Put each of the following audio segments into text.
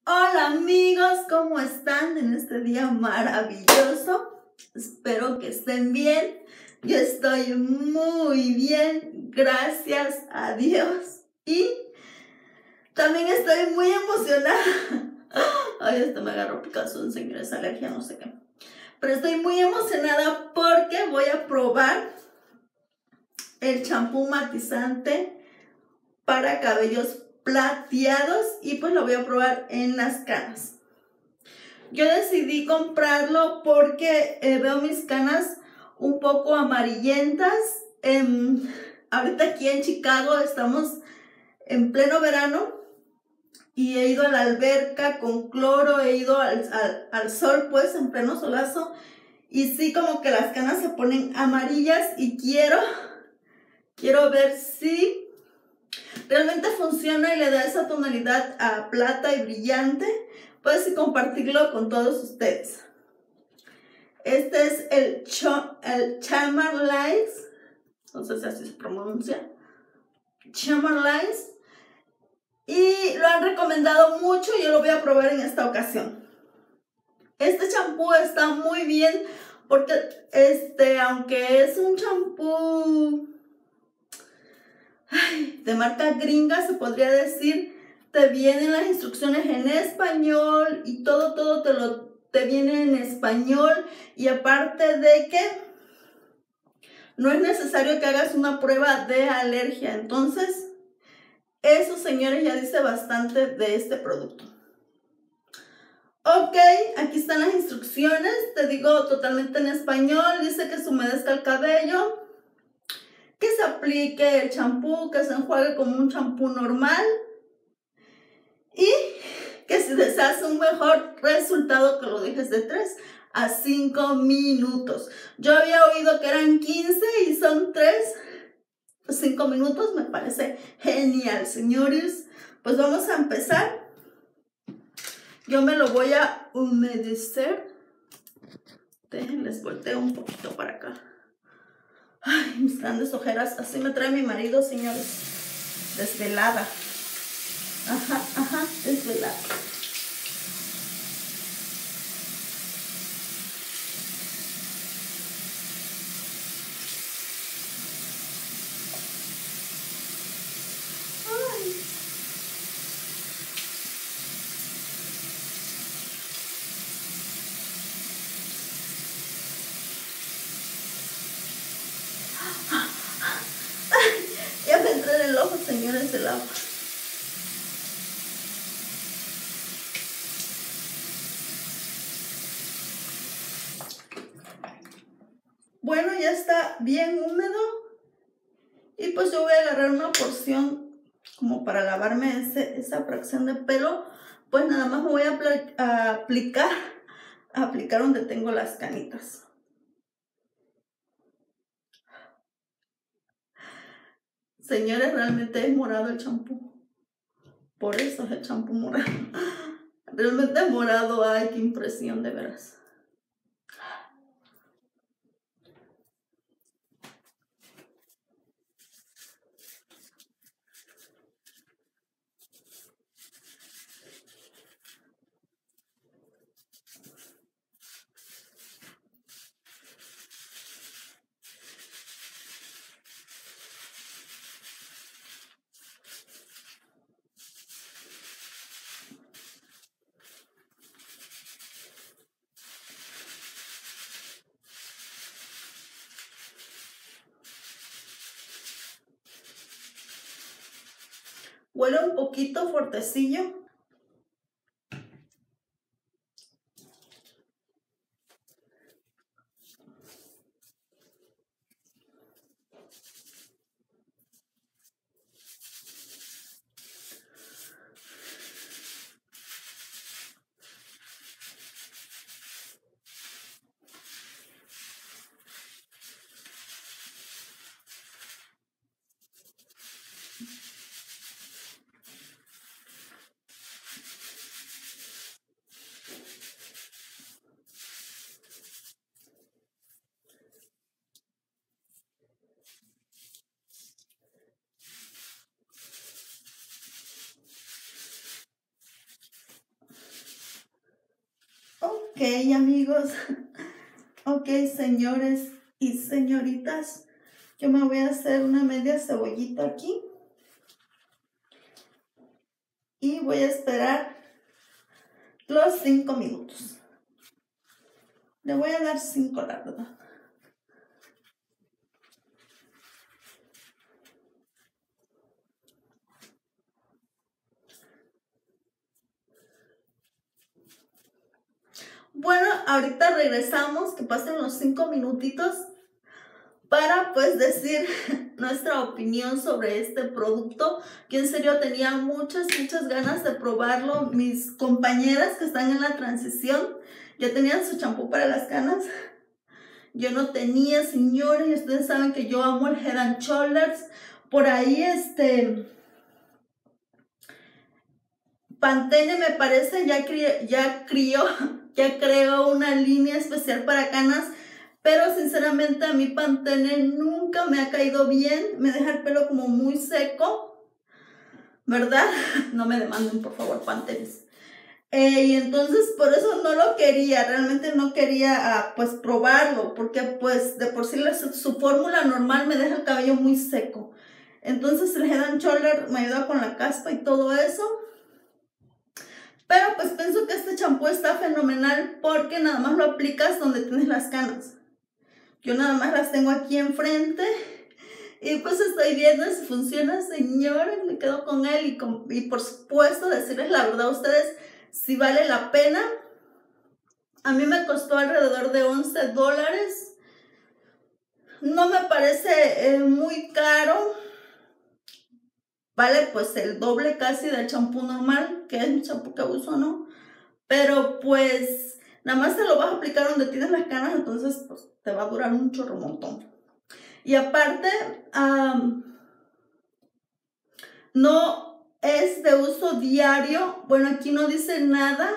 Hola amigos, ¿cómo están en este día maravilloso? Espero que estén bien. Yo estoy muy bien, gracias a Dios. Y también estoy muy emocionada. Ay, esto me agarró picazón, señores, alergia, no sé qué. Pero estoy muy emocionada porque voy a probar el champú matizante para cabellos plateados y pues lo voy a probar en las canas. Yo decidí comprarlo porque veo mis canas un poco amarillentas. Ahorita aquí en Chicago estamos en pleno verano y he ido a la alberca con cloro, he ido al sol pues en pleno solazo y sí como que las canas se ponen amarillas y quiero ver si realmente funciona y le da esa tonalidad a plata y brillante, pues y compartirlo con todos ustedes. Este es el Charmalize, no sé si así se pronuncia, Charmalize, y lo han recomendado mucho y yo lo voy a probar en esta ocasión. Este champú está muy bien porque aunque es un champú de marca gringa, se podría decir, te vienen las instrucciones en español y todo te viene en español, y aparte de que no es necesario que hagas una prueba de alergia. Entonces, eso, señores, ya dice bastante de este producto. Ok, aquí están las instrucciones, te digo totalmente en español. Dice que se humedezca el cabello, que se aplique el champú, que se enjuague como un champú normal y que si deseas un mejor resultado, que lo dejes de 3 a 5 minutos. Yo había oído que eran 15 y son 5 minutos, me parece genial, señores. Pues vamos a empezar. Yo me lo voy a humedecer. Les volteo un poquito para acá. Ay, mis grandes ojeras. Así me trae mi marido, señores. Desvelada. Ajá, desvelada. Ya me entré en el ojo, señores, el agua. Bueno, ya está bien húmedo. Y pues yo voy a agarrar una porción como para lavarme esa fracción de pelo. Pues nada más me voy a aplicar donde tengo las canitas. Señores, realmente es morado el champú. Por eso es el champú morado. Realmente es morado. Ay, qué impresión, de veras. Huele un poquito fuertecillo. Ok, amigos. Ok, señores y señoritas. Yo me voy a hacer una media cebollita aquí. Y voy a esperar los 5 minutos. Le voy a dar 5, la verdad. Bueno, ahorita regresamos, que pasen los 5 minutitos para pues decir nuestra opinión sobre este producto, que en serio tenía muchas ganas de probarlo. Mis compañeras que están en la transición ya tenían su champú para las canas. Yo no tenía, señores, y ustedes saben que yo amo el Head and Shoulders. Por ahí Pantene me parece ya creó una línea especial para canas, pero sinceramente a mí Pantene nunca me ha caído bien, me deja el pelo como muy seco, ¿verdad? No me demanden, por favor, Pantenes. Y entonces por eso no lo quería, realmente no quería pues probarlo, porque pues de por sí su fórmula normal me deja el cabello muy seco. Entonces el Head and Shoulder me ayuda con la caspa y todo eso. Pero pues pienso que este champú está fenomenal porque nada más lo aplicas donde tienes las canas. Yo nada más las tengo aquí enfrente y pues estoy viendo si funciona, señores. Me quedo con él y por supuesto decirles la verdad a ustedes si vale la pena. A mí me costó alrededor de $11. No me parece muy caro. Vale pues el doble casi del champú normal, que es el champú que uso, ¿no? Pero pues nada más te lo vas a aplicar donde tienes las canas, entonces pues te va a durar un chorro montón. Y aparte, no es de uso diario. Bueno, aquí no dice nada.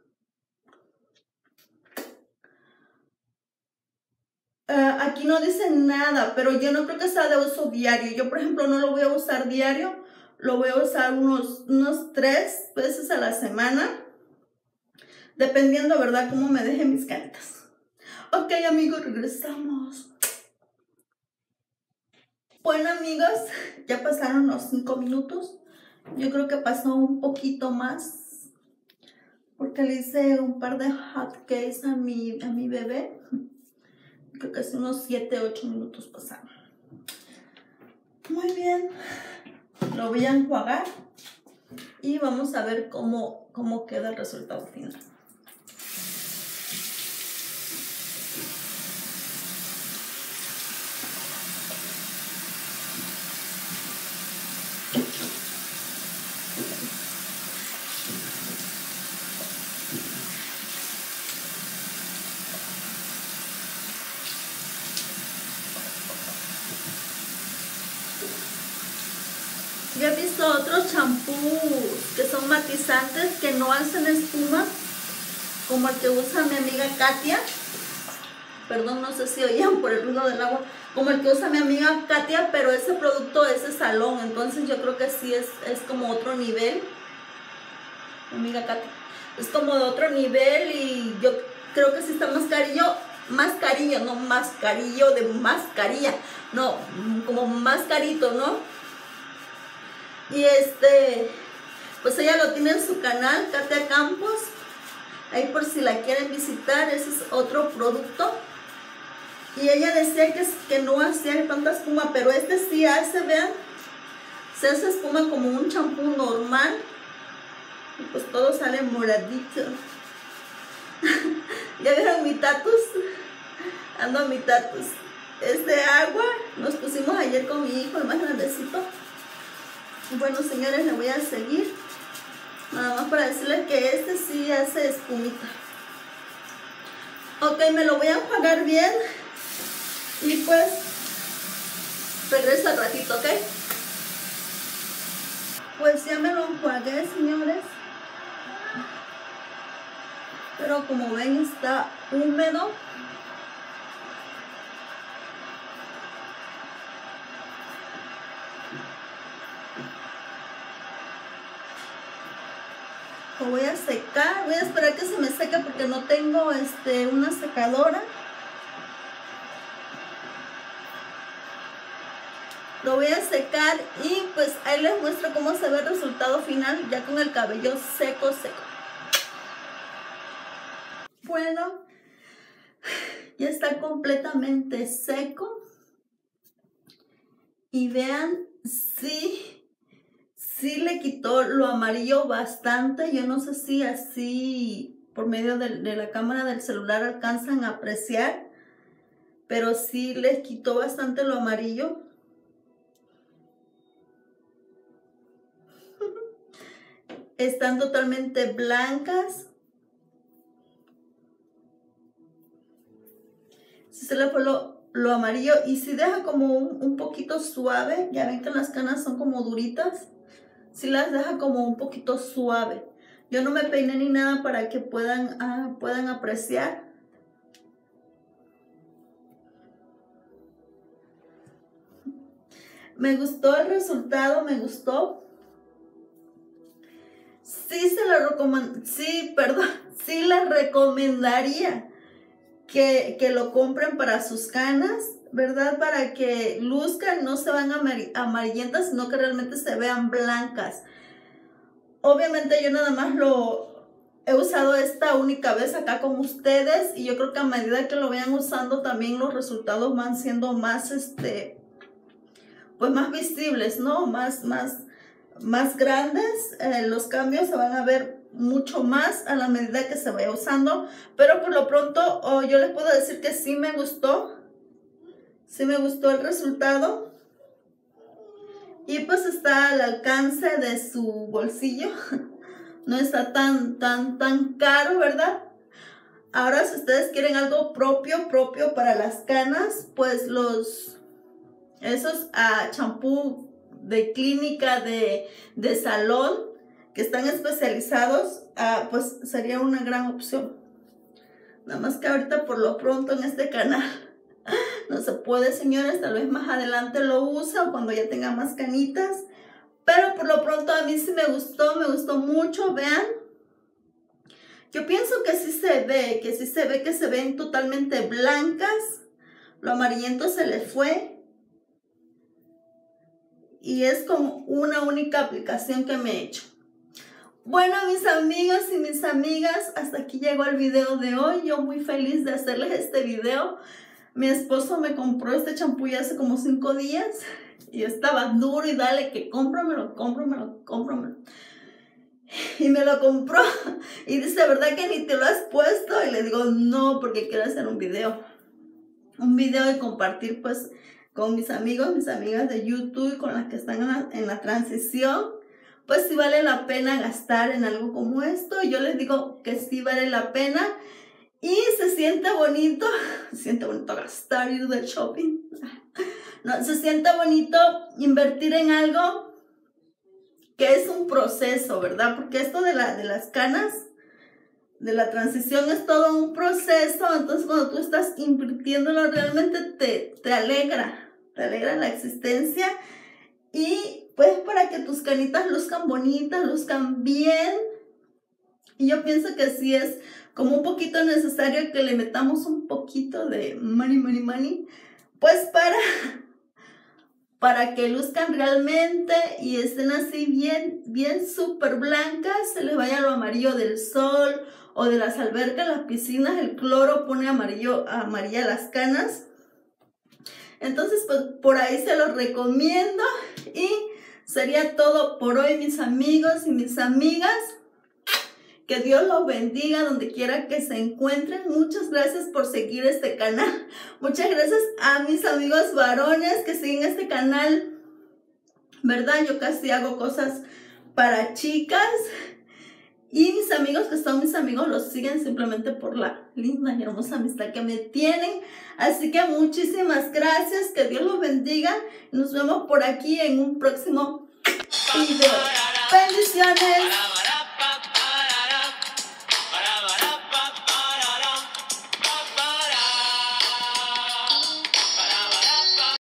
Aquí no dice nada, pero yo no creo que sea de uso diario. Yo, por ejemplo, no lo voy a usar diario. Lo voy a usar unos 3 veces a la semana. Dependiendo, ¿verdad?, cómo me dejen mis canitas. Ok, amigos, regresamos. Bueno, amigos, ya pasaron los 5 minutos. Yo creo que pasó un poquito más, porque le hice un par de hot cakes a mi bebé. Creo que hace unos 7, 8 minutos pasaron. Muy bien. Lo voy a enjuagar y vamos a ver cómo queda el resultado final. Yo he visto otros champús que son matizantes que no hacen espuma, como el que usa mi amiga Katia. Perdón, no sé si oían por el ruido del agua. Como el que usa mi amiga Katia, pero ese producto es de salón, entonces yo creo que sí es como otro nivel. Mi amiga Katia. Es como de otro nivel y yo creo que sí está más carillo, no mascarillo de mascarilla, no, como más carito, ¿no? Y pues ella lo tiene en su canal, Katia Campos. Ahí por si la quieren visitar, ese es otro producto. Y ella decía que no hacía tanta espuma, pero sí hace, vean. Se hace espuma como un champú normal. Y pues todo sale moradito. ¿Ya vieron mi tatus? Ando a mi tatus. Agua nos pusimos ayer con mi hijo, el más grandecito. Bueno, señores, le voy a seguir. Nada más para decirles que sí hace espumita. Ok, me lo voy a enjuagar bien. Y pues regreso al ratito, ¿ok? Pues ya me lo enjuagué, señores. Pero como ven, está húmedo. Lo voy a secar, voy a esperar que se me seque porque no tengo una secadora. Lo voy a secar y pues ahí les muestro cómo se ve el resultado final ya con el cabello seco. Bueno, ya está completamente seco. Y vean, sí le quitó lo amarillo bastante. Yo no sé si así por medio de la cámara del celular alcanzan a apreciar, pero sí les quitó bastante lo amarillo. Están totalmente blancas. Si se le fue lo amarillo y si deja como un poquito suave. Ya ven que las canas son como duritas. Si las deja como un poquito suave. Yo no me peiné ni nada para que puedan apreciar. Me gustó el resultado, me gustó. Sí les recomendaría que lo compren para sus canas, ¿verdad? Para que luzcan, no se van amarillentas, sino que realmente se vean blancas. Obviamente yo nada más lo he usado esta única vez acá con ustedes y yo creo que a medida que lo vayan usando también los resultados van siendo más, pues más visibles, ¿no? Más grandes. Los cambios se van a ver mucho más a la medida que se vaya usando, pero por lo pronto yo les puedo decir que sí me gustó el resultado y pues está al alcance de su bolsillo. No está tan caro, ¿verdad? Ahora si ustedes quieren algo propio para las canas, pues esos champú de clínica, de salón, que están especializados, pues sería una gran opción. Nada más que ahorita por lo pronto en este canal no se puede, señores. Tal vez más adelante lo usa cuando ya tenga más canitas. Pero por lo pronto a mí sí me gustó mucho. Vean, yo pienso que sí se ve, que se ven totalmente blancas. Lo amarillento se les fue. Y es como una única aplicación que me he hecho. Bueno, mis amigos y mis amigas, hasta aquí llegó el video de hoy. Yo muy feliz de hacerles este video. Mi esposo me compró este champú ya hace como 5 días. Y yo estaba duro y dale que cómpramelo. Y me lo compró. Y dice, ¿verdad que ni te lo has puesto? Y le digo, no, porque quiero hacer un video. Y compartir pues con mis amigos, mis amigas de YouTube, con las que están en la transición. Pues sí vale la pena gastar en algo como esto. Yo les digo que sí vale la pena. Y se siente bonito gastar, ir de shopping. No, se siente bonito invertir en algo que es un proceso, ¿verdad? Porque esto de las canas, de la transición es todo un proceso. Entonces cuando tú estás invirtiéndolo realmente te alegra la existencia. Y pues para que tus canitas luzcan bonitas, luzcan bien. Y yo pienso que sí es como un poquito necesario que le metamos un poquito de money, pues para que luzcan realmente y estén así bien súper blancas, se les vaya lo amarillo del sol o de las albercas, las piscinas. El cloro pone amarilla las canas. Entonces pues por ahí se los recomiendo y sería todo por hoy, mis amigos y mis amigas. Que Dios los bendiga donde quiera que se encuentren. Muchas gracias por seguir este canal. Muchas gracias a mis amigos varones que siguen este canal, ¿verdad? Yo casi hago cosas para chicas. Y mis amigos que son mis amigos los siguen simplemente por la linda y hermosa amistad que me tienen. Así que muchísimas gracias. Que Dios los bendiga. Nos vemos por aquí en un próximo video. Bendiciones.